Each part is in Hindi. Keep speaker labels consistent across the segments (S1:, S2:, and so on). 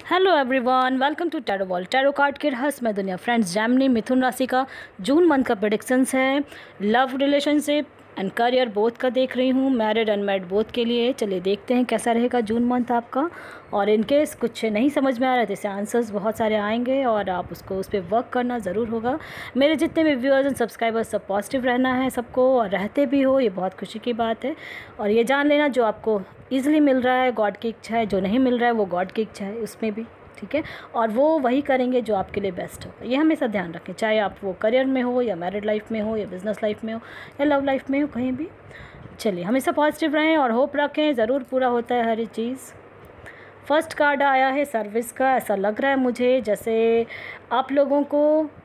S1: Hello everyone, welcome to tarot world. Tarot card के रहस्यमय दुनिया। फ्रेंड्स, जेमिनी मिथुन राशि का जून मंथ का प्रेडिक्शंस है। Love, relationship and career both का देख रही हूँ, मैरिड अनमैरिड बोथ के लिए। चलिए देखते हैं कैसा रहेगा जून मंथ आपका। और इनकेस कुछ नहीं समझ में आ रहा है तो इससे आंसर्स बहुत सारे आएंगे और आप उसको उस पर वर्क करना ज़रूर होगा। मेरे जितने भी व्यूअर्स एंड सब्सक्राइबर्स सब पॉजिटिव रहना है सबको, और रहते भी हो, ये बहुत खुशी की बात है। और ये जान लेना जो आपको ईजिली मिल रहा है गॉड की इच्छा है, जो नहीं मिल रहा है वो गॉड की इच्छा है उसमें भी, ठीक है। और वो वही करेंगे जो आपके लिए बेस्ट हो, ये हमेशा ध्यान रखें। चाहे आप वो करियर में हो या मैरिड लाइफ में हो या बिजनेस लाइफ में हो या लव लाइफ में हो, कहीं भी। चलिए हमेशा पॉजिटिव रहें और होप रखें, ज़रूर पूरा होता है हर एक चीज़। फर्स्ट कार्ड आया है सर्विस का। ऐसा लग रहा है मुझे जैसे आप लोगों को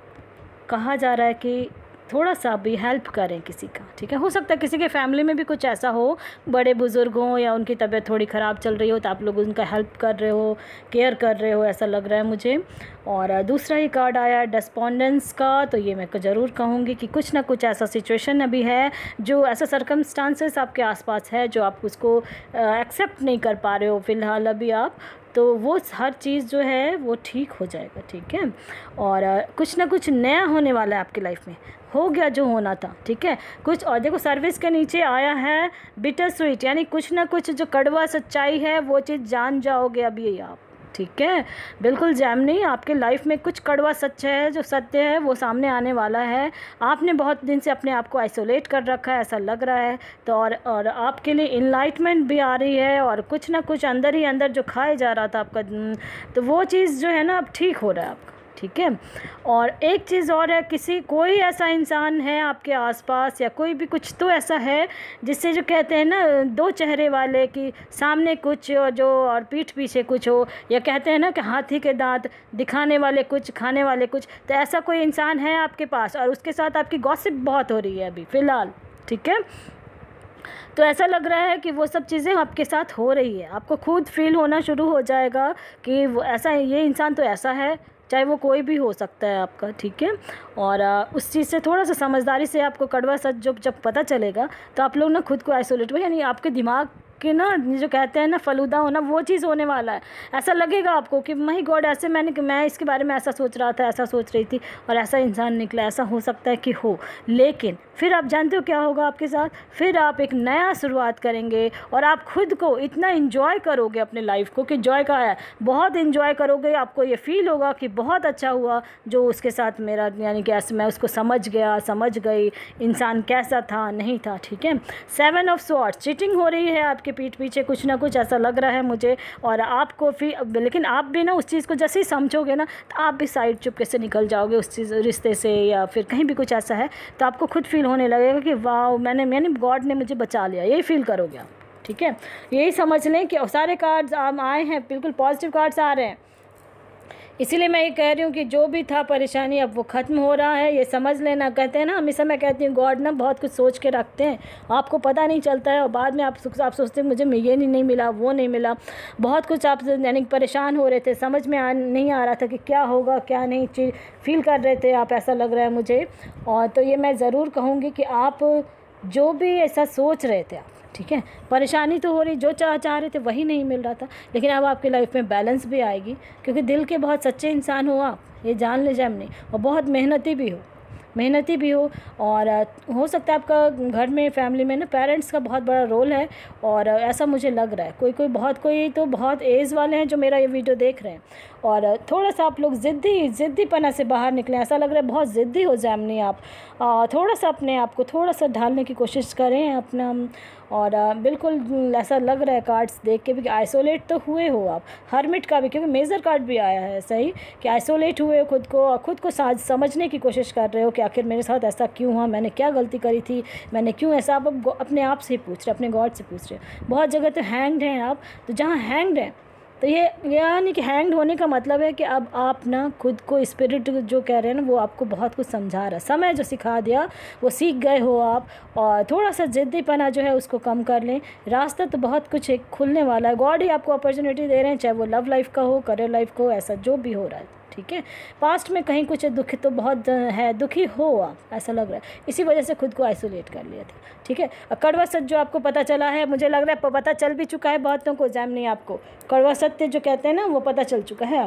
S1: कहा जा रहा है कि थोड़ा सा भी हेल्प करें किसी का, ठीक है। हो सकता है किसी के फैमिली में भी कुछ ऐसा हो, बड़े बुजुर्ग हों या उनकी तबीयत थोड़ी ख़राब चल रही हो तो आप लोग उनका हेल्प कर रहे हो, केयर कर रहे हो, ऐसा लग रहा है मुझे। और दूसरा ही कार्ड आया डिस्पोंडेंस का, तो ये मैं ज़रूर कहूँगी कि कुछ ना कुछ ऐसा सिचुएशन अभी है, जो ऐसा सर्कमस्टांसेस आपके आसपास है जो आप उसको एक्सेप्ट नहीं कर पा रहे हो फ़िलहाल अभी आप। तो वो हर चीज़ जो है वो ठीक हो जाएगा, ठीक है। और कुछ ना कुछ नया होने वाला है आपकी लाइफ में, हो गया जो होना था, ठीक है कुछ। और देखो सर्विस के नीचे आया है बिटर स्वीट, यानी कुछ ना कुछ जो कड़वा सच्चाई है वो चीज़ जान जाओगे अभी आप, ठीक है। बिल्कुल जेमिनी, आपके लाइफ में कुछ कड़वा सच है, जो सत्य है वो सामने आने वाला है। आपने बहुत दिन से अपने आप को आइसोलेट कर रखा है ऐसा लग रहा है, तो और आपके लिए इनलाइटमेंट भी आ रही है। और कुछ ना कुछ अंदर ही अंदर जो खाया जा रहा था आपका, तो वो चीज़ जो है ना अब ठीक हो रहा है आपका, ठीक है। और एक चीज़ और है, कोई ऐसा इंसान है आपके आसपास या कोई भी कुछ तो ऐसा है जिससे जो कहते हैं ना दो चेहरे वाले, कि सामने कुछ और पीठ पीछे कुछ हो, या कहते हैं ना कि हाथी के दांत, दिखाने वाले कुछ खाने वाले कुछ। तो ऐसा कोई इंसान है आपके पास और उसके साथ आपकी गॉसिप बहुत हो रही है अभी फ़िलहाल, ठीक है। तो ऐसा लग रहा है कि वो सब चीज़ें आपके साथ हो रही है, आपको खुद फील होना शुरू हो जाएगा कि वो ऐसा, ये इंसान तो ऐसा है, चाहे वो कोई भी हो सकता है आपका, ठीक है। और उस चीज़ से थोड़ा सा समझदारी से आपको कड़वा सच जब पता चलेगा तो आप लोग ना खुद को आइसोलेट हो, यानी आपके दिमाग कि ना जो कहते हैं ना फलूदा होना, वो चीज़ होने वाला है। ऐसा लगेगा आपको कि माय गॉड, ऐसे मैं इसके बारे में ऐसा सोच रहा था, ऐसा सोच रही थी और ऐसा इंसान निकला, ऐसा हो सकता है कि हो। लेकिन फिर आप जानते हो क्या होगा आपके साथ, फिर आप एक नया शुरुआत करेंगे और आप खुद को इतना इन्जॉय करोगे अपने लाइफ को कि जॉय का है, बहुत इन्जॉय करोगे। आपको ये फील होगा कि बहुत अच्छा हुआ जो उसके साथ मेरा, यानी कि ऐसे मैं उसको समझ समझ गई, इंसान कैसा था नहीं था, ठीक है। 7 ऑफ स्वॉर्ड्स, चीटिंग हो रही है आपके पीठ पीछे कुछ ना कुछ, ऐसा लग रहा है मुझे। और आपको फिर, लेकिन आप भी ना उस चीज़ को जैसे ही समझोगे ना तो आप भी साइड चुपके से निकल जाओगे उस चीज़ रिश्ते से, या फिर कहीं भी कुछ ऐसा है तो आपको खुद फील होने लगेगा कि वाह, मैंने गॉड ने मुझे बचा लिया, यही फील करोगे आप, ठीक है। यही समझ लें कि सारे कार्ड्स आए हैं, बिल्कुल पॉजिटिव कार्ड्स आ रहे हैं। इसीलिए मैं ये कह रही हूँ कि जो भी था परेशानी अब वो ख़त्म हो रहा है, ये समझ लेना। कहते हैं ना, हमेशा मैं कहती हूँ गॉड ना बहुत कुछ सोच के रखते हैं, आपको पता नहीं चलता है और बाद में आप सोचते हैं मुझे ये नहीं मिला, वो नहीं मिला, बहुत कुछ आप यानी परेशान हो रहे थे, समझ में नहीं आ रहा था कि क्या होगा क्या नहीं, चीज़ फील कर रहे थे आप, ऐसा लग रहा है मुझे। और तो ये मैं ज़रूर कहूँगी कि आप जो भी ऐसा सोच रहे थे आप, ठीक है, परेशानी तो हो रही, जो चाह रहे थे वही नहीं मिल रहा था, लेकिन अब आपकी लाइफ में बैलेंस भी आएगी, क्योंकि दिल के बहुत सच्चे इंसान हो आप, ये जान ले जेमिनी। और बहुत मेहनती भी हो। और हो सकता है आपका घर में फैमिली में ना पेरेंट्स का बहुत बड़ा रोल है, और ऐसा मुझे लग रहा है। कोई तो बहुत एज वाले हैं जो मेरा ये वीडियो देख रहे हैं, और थोड़ा सा आप लोग ज़िद्दीपना से बाहर निकलें, ऐसा लग रहा है बहुत ज़िद्दी हो जेमिनी आप। थोड़ा सा अपने आप को थोड़ा सा ढालने की कोशिश करें अपना। और बिल्कुल ऐसा लग रहा है कार्ड्स देख के भी कि आइसोलेट तो हुए हो आप, हर्मिट का भी, क्योंकि मेजर कार्ड भी आया है सही, कि आइसोलेट हुए हो खुद को, और खुद को समझने की कोशिश कर रहे हो कि आखिर मेरे साथ ऐसा क्यों हुआ, मैंने क्या गलती करी थी, मैंने क्यों ऐसा। आप अपने आप से पूछ रहे, अपने गॉड से पूछ रहे। बहुत जगह तो हैंग्ड हैं आप, तो जहाँ हैंग्ड हैं तो ये यानी कि हैंग्ड होने का मतलब है कि अब आप ना खुद को, स्पिरिट जो कह रहे हैं ना वो आपको बहुत कुछ समझा रहा है, समय जो सिखा दिया वो सीख गए हो आप। और थोड़ा सा ज़िद्दीपना जो है उसको कम कर लें, रास्ता तो बहुत कुछ एक खुलने वाला है, गॉड ही आपको अपॉर्चुनिटी दे रहे हैं, चाहे वो लव लाइफ का हो, करियर लाइफ का हो, ऐसा जो भी हो रहा है। ठीक है। पास्ट में कहीं कुछ दुख तो बहुत है, दुखी हो आप, ऐसा लग रहा है, इसी वजह से खुद को आइसोलेट कर लिया था, ठीक है। कड़वा सत्य जो आपको पता चला है, मुझे लग रहा है पता चल भी चुका है बहुतों को, जैमिनी आपको कड़वा सत्य जो कहते हैं ना वो पता चल चुका है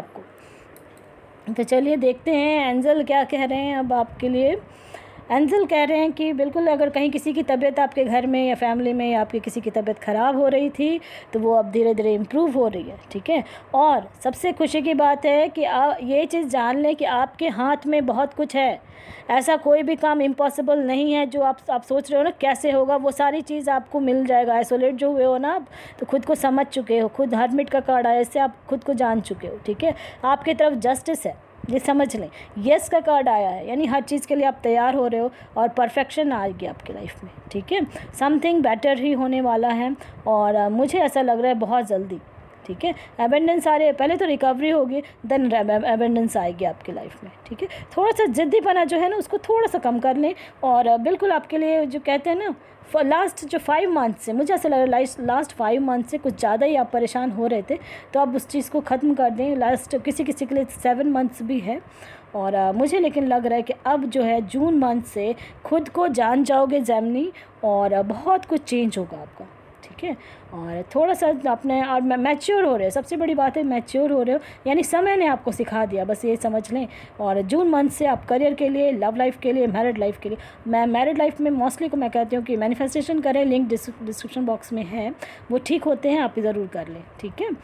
S1: आपको। तो चलिए देखते हैं एंजल क्या कह रहे हैं अब आपके लिए। एंजल कह रहे हैं कि बिल्कुल अगर कहीं किसी की तबीयत आपके घर में या फैमिली में या आपकी किसी की तबीयत ख़राब हो रही थी तो वो अब धीरे धीरे इम्प्रूव हो रही है, ठीक है। और सबसे खुशी की बात है कि ये चीज़ जान लें कि आपके हाथ में बहुत कुछ है, ऐसा कोई भी काम इम्पॉसिबल नहीं है जो आप सोच रहे हो ना कैसे होगा, वो सारी चीज़ आपको मिल जाएगा। आइसोलेट जो हुए हो ना आप, तो खुद को समझ चुके हो, खुद हर्मिट का कार्ड आया, इससे आप खुद को जान चुके हो, ठीक है। आपकी तरफ जस्टिस है, ये समझ लें। यस का कार्ड आया है, यानी हर चीज़ के लिए आप तैयार हो रहे हो और परफेक्शन आएगी आपकी लाइफ में, ठीक है। समथिंग बेटर ही होने वाला है और मुझे ऐसा लग रहा है बहुत जल्दी, ठीक है। एबेंडेंस आ रही है, पहले तो रिकवरी होगी, देन एबेंडेंस आएगी आपकी लाइफ में, ठीक है। थोड़ा सा ज़िद्दीपना जो है ना उसको थोड़ा सा कम कर लें और बिल्कुल आपके लिए जो कहते हैं ना लास्ट जो 5 मंथ से, मुझे ऐसा लग रहा है लास्ट 5 मंथ से कुछ ज़्यादा ही आप परेशान हो रहे थे, तो आप उस चीज़ को ख़त्म कर दें। लास्ट किसी के लिए 7 मंथ्स भी है और मुझे लेकिन लग रहा है कि अब जो है जून मंथ से खुद को जान जाओगे जैमिनी और बहुत कुछ चेंज होगा आपका, ठीक है। और थोड़ा सा अपने और मैच्योर हो रहे हो, सबसे बड़ी बात है मैच्योर हो रहे हो, यानी समय ने आपको सिखा दिया, बस ये समझ लें। और जून मंथ से आप करियर के लिए, लव लाइफ के लिए, मैरिड लाइफ के लिए, मैं मैरिड लाइफ में मोस्टली को मैं कहती हूँ कि मैनिफेस्टेशन करें, लिंक डिस्क्रिप्शन बॉक्स में है, वो ठीक होते हैं, आप ज़रूर कर लें, ठीक है।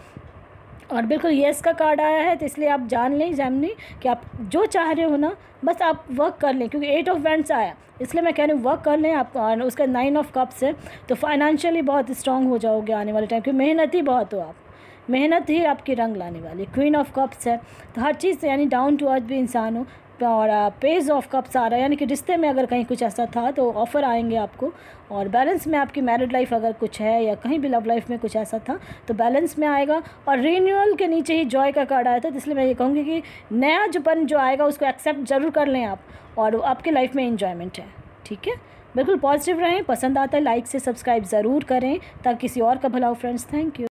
S1: और बिल्कुल येस का कार्ड आया है, तो इसलिए आप जान लें जैमिनी कि आप जो चाह रहे हो ना बस आप वर्क कर लें, क्योंकि 8 ऑफ वैंड्स आया, इसलिए मैं कह रही हूँ वर्क कर लें आप। और उसका 9 ऑफ कप्स है, तो फाइनेंशियली बहुत स्ट्रांग हो जाओगे आने वाले टाइम, क्योंकि मेहनती बहुत हो आप, मेहनत ही आपकी रंग लाने वाली। क्वीन ऑफ कप्स है, तो हर चीज़ से यानी डाउन टू अर्थ भी इंसान हो। और पेज ऑफ कप्स आ रहा है, यानी कि रिश्ते में अगर कहीं कुछ ऐसा था तो ऑफ़र आएंगे आपको। और बैलेंस में आपकी मैरिड लाइफ अगर कुछ है या कहीं भी लव लाइफ में कुछ ऐसा था तो बैलेंस में आएगा। और रीन्यूअल के नीचे ही जॉय का कार्ड आया था, तो इसलिए मैं ये कहूँगी कि नया जोपन जो आएगा उसको एक्सेप्ट ज़रूर कर लें आप, और आपके लाइफ में इन्जॉयमेंट है, ठीक है। बिल्कुल पॉजिटिव रहें, पसंद आता है लाइक से सब्सक्राइब ज़रूर करें ताकि किसी और का भला हो फ्रेंड्स। Thank you.